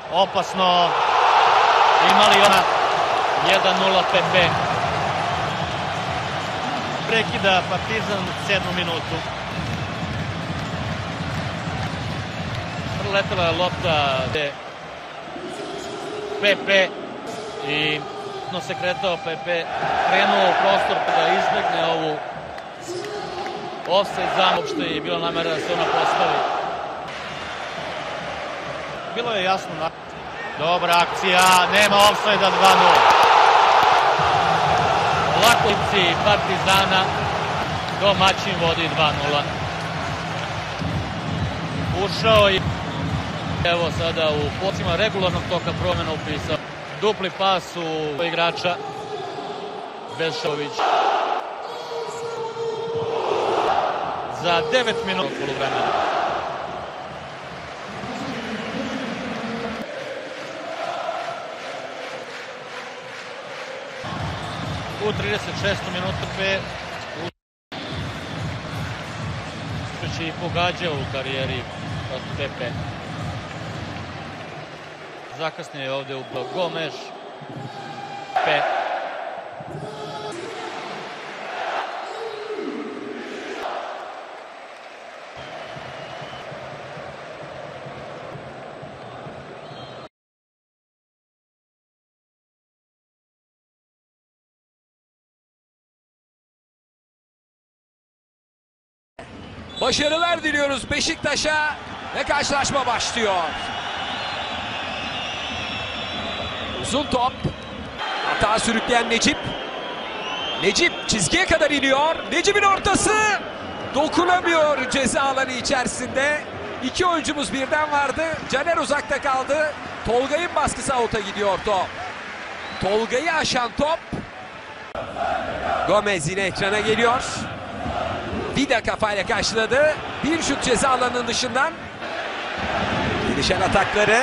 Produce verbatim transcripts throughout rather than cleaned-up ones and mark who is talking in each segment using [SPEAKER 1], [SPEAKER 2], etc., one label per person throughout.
[SPEAKER 1] Opasno. Imali ona jedan nula P P. Prekida Partizan sedmu minutu. Letela je lopta P P i no se kretao P P, krenuo u prostor da izbegne ovu ofsajd zonu, uopšte je bila namera da se ona postavi. Bilo je jasno. Dobra akcija, nema ofsajda dva nula. Lakovici Partizana, domaćin vodi dva nula. Ušao i evo sada u posima regularnog toka promjena upisao. Dupli pas u igrača Bešović. Za devet minuta poluvremena. U trideset šestoj minutu P uspjeći i pogađao u karijeri od P P. Zakasnije je ovdje upravo Gomes. P.
[SPEAKER 2] Başarılar diliyoruz Beşiktaş'a ve karşılaşma başlıyor. Uzun top. Hata sürükleyen Necip. Necip çizgiye kadar iniyor. Necip'in ortası. Dokunamıyor ceza alanı içerisinde. İki oyuncumuz birden vardı. Caner uzakta kaldı. Tolga'nın baskısı out'a gidiyor top. Tolga'yı aşan top. Gomez yine ekrana geliyor. Vida kafayla karşıladı. Bir şut ceza alanının dışından. Gelişen atakları.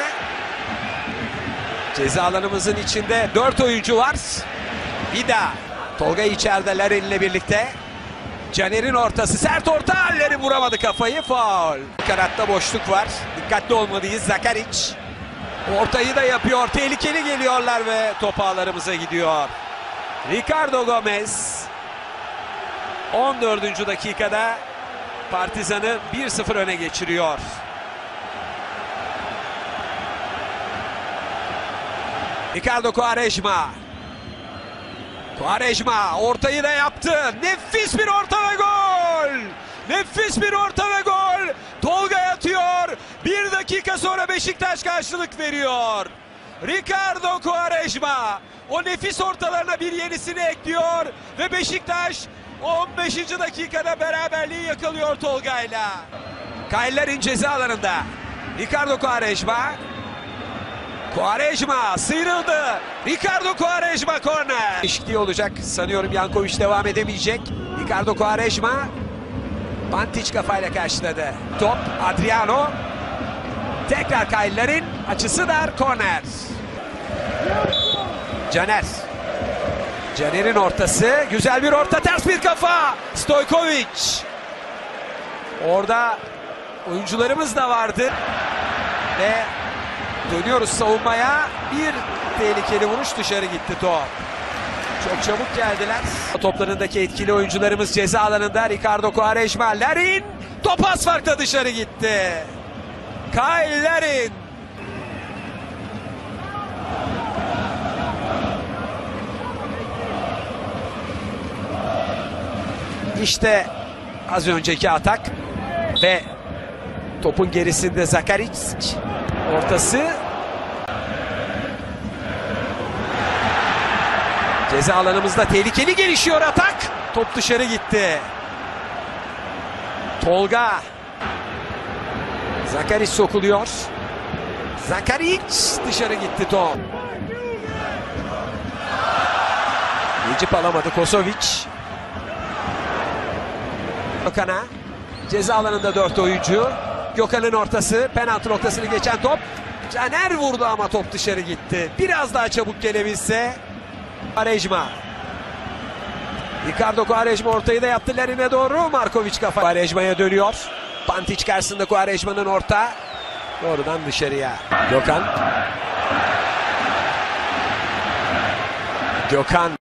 [SPEAKER 2] Ceza alanımızın içinde dört oyuncu var. Vida. Tolga içeride Larin ile birlikte. Caner'in ortası. Sert orta. Larin vuramadı kafayı. Faul. Kanatta boşluk var. Dikkatli olmalıyız. Zakaric. Ortayı da yapıyor. Tehlikeli geliyorlar ve top ağlarımıza gidiyor. Ricardo Gomez. on dördüncü dakikada Partizan'ı bir sıfır öne geçiriyor. Ricardo Quaresma. Quaresma ortayı da yaptı. Nefis bir orta ve gol. Nefis bir orta ve gol. Tolga atıyor. Bir dakika sonra Beşiktaş karşılık veriyor. Ricardo Quaresma o nefis ortalarına bir yenisini ekliyor ve Beşiktaş on beşinci dakikada beraberliği yakalıyor Tolga'yla. Kaillerin ceza alanında. Ricardo Quaresma. Quaresma sıyrıldı. Ricardo Quaresma korner. Eşitliği olacak. Sanıyorum Jankovic devam edemeyecek. Ricardo Quaresma. Pantic kafayla karşıladı. Top Adriano. Tekrar Kaillerin açısı dar korner. Caner. Caner'in ortası. Güzel bir orta. Ters bir kafa. Stojkovic. Orada oyuncularımız da vardı. Ve dönüyoruz savunmaya. Bir tehlikeli vuruş dışarı gitti top. Çok çabuk geldiler. Toplarındaki etkili oyuncularımız ceza alanında. Ricardo Quaresma. Larin. Top az farkla dışarı gitti. Kyle Larin. İşte az önceki atak ve topun gerisinde Zakaric. Ortası. Ceza alanımızda tehlikeli gelişiyor atak. Top dışarı gitti. Tolga. Zakaric sokuluyor. Zakaric dışarı gitti top. Necip alamadı. Kosovic. Gökhan'a. Ceza alanında dört oyuncu. Gökhan'ın ortası. Penaltı noktasını geçen top. Caner vurdu ama top dışarı gitti. Biraz daha çabuk gelebilse. Quaresma. Ricardo Quaresma ortayı da yaptı Larin'e doğru. Markovic kafa. Quaresma'ya dönüyor. Pantic karşısında Quaresma'nın orta. Doğrudan dışarıya. Gökhan. Gökhan